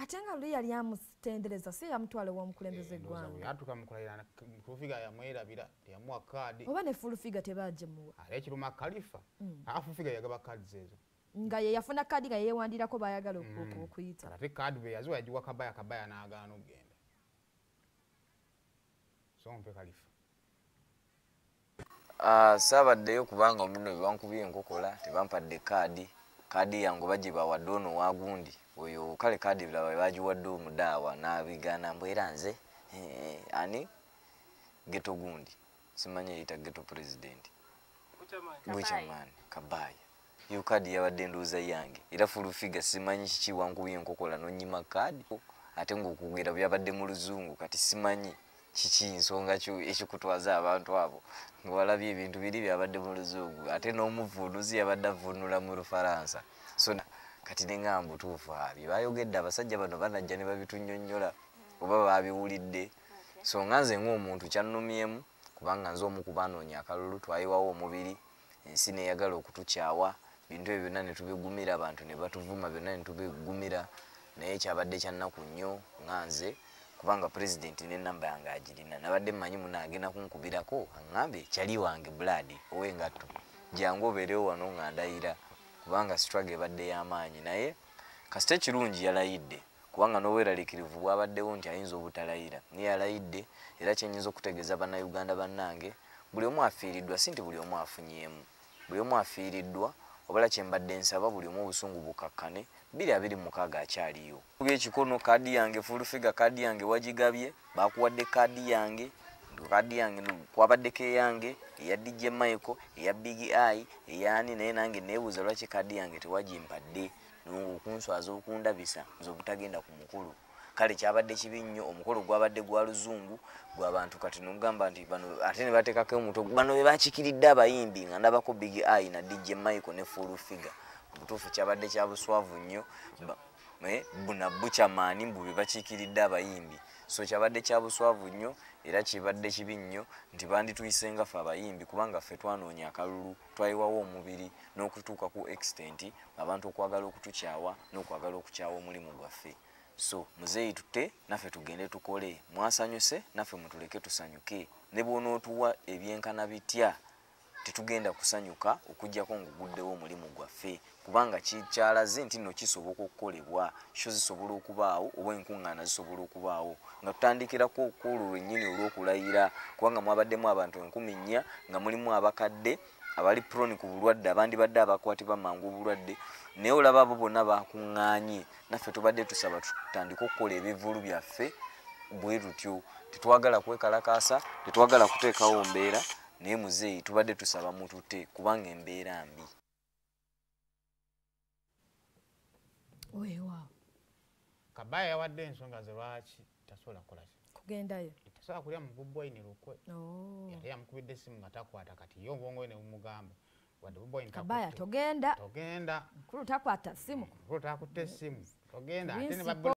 ate nga luli yali amutendereza si yamutwala w'omukulembeze eggwanga yatuka mukulayira Fulufiga yamwerabira yamuwa kaadi oba ne Fulufiga tebajemuwa ekiruma Khalifa Fulufiga yagaba kaadi ezo nga ye yafuna kaadi nga yeewandiirako baayagala okuyita ate kaadi bwe yaziwa yagiwa Kabaya n'agaana okugenda so mpe Khalifa saabaddeyo kubanga omuno bebankubye enkokola tebampadde kaadi yange bagibawadde ono wagundi oyo kale kaadi bilaba bagiwadde omudaawa n'abigaana mbwera nze ani geto gundi simanyi eyita geto president Buchaman Kabaya yo kaadi yabadde nduuza yange era Fulufiga simanyi kiki wankubye enkokola n'onyima kaadi ate ng'okugera byabadde mu luzungu kati simanyi kiki nsonga ekikutwaza abantu abo ng'olabye ebintu biri byabadde mu luzungu ate n'omuvuunuzi yabadde avvuunula mu Lufalansa so kati nenga mbutuufu bye bayogedde abasajja bano banajja ne babitunnyonnyola oba babiwulidde so nga nze ng'omuntu kyannumyemu kubanga nze omu ku baanoonya akalulu twayiwawo omubiri ensi neeyagala okutukyawa bintu ebyo byonna ne tubigumira abantu ne batuvuma byonna ne tubigumira naye kyabadde kyannaku nnyo nga nze kubanga president n'ennamba yange agirina nabadde mmanyi muno agenda kunkubirako aŋŋambe kyali wange buladi ow'engatto jangu obeerewo wano nga ndayira kubanga struggle ebadde y'amaanyi naye kasita ekirungi yalayidde kubanga n'obweraliikirivu bwabaddewo nti ayinza obutalayira naye yalayidde era kyenyinza okutegeeza bannayuganda bannange buli omu afiiriddwa si nti buli omu afunyeemu buli omu afiiriddwa obala kyembadde nsaba buli omu obusungu bukakkane 226 akyaliyo ekikono kaadi yange Fulufiga kaadi yange wagigabye bakuwadde kaadi yange kwabaddeko eyange eya DJ Michael eya Big Eye eyani naye nange neebuuza lwaki kaadi yange tewagimpadde n'okunswaza okundabisa nze obutagenda ku mukulu kale kyabadde kibi nnyo omukolo gwabadde gwa luzungu gw'abantu kati n'ogamba nti bano ate ne bateekako omutwe bano be bakikiridde abayimbi nga ndabako Big Eye na DJ Michael ne Fulufiga obutuufu kyabadde kya buswavu nnyo buna Buchaman mbu be bakikiridde abayimbi so kyabadde kya buswavu nnyo era kibadde kibi nnyo nti bandituyise nga ffe abayimbi kubanga ffe twanoonya akalulu twayiwawo omubiri n'okutuuka ku extent abantu okwagala okutukyawa n'okwagala okukyawa omulimu gwaffe so muzeeyi tutte naffe tugende tukole mwasanyuse naffe mutuleke tusanyuke ne bw'onootuwa ebyenkana bitya tetugenda kusanyuka okujjako nguguddewo omulimu gwaffe kubanga kikyalaze nti nno kisoboka okukolebwa sho zisobola okubaawo oba enkuŋŋaana zisobola okubaawo nga tutandikirako olwo lwennyini olw'okulayira kubanga mwabaddemu abantu 4,000 nga mulimu abakadde abali prone ku bulwadde abandi badde abakwatibwa mangu obulwadde naye olaba abo bonna bakuŋŋaanye naffe tubadde tusaba tutandike okukola ebivulu byaffe bwe tutyo tetwagala kwekalakaasa tetwagala kuteekawo mbeera naye muzeeyi tubadde tusaba mutute kubanga embeera mbi weewaawo Kabaya yawadde ensonga ze lwaki tasobola kukola kugendayo tasobola kulya mu Bobi lukwe yali yamukubidde essimu nga takwata kati ye obwongo bwe ne bumugamba wadde Bobi Kabaya togenda togenda mukulu takwata ssimu mukulu takutte essimu togenda ate ne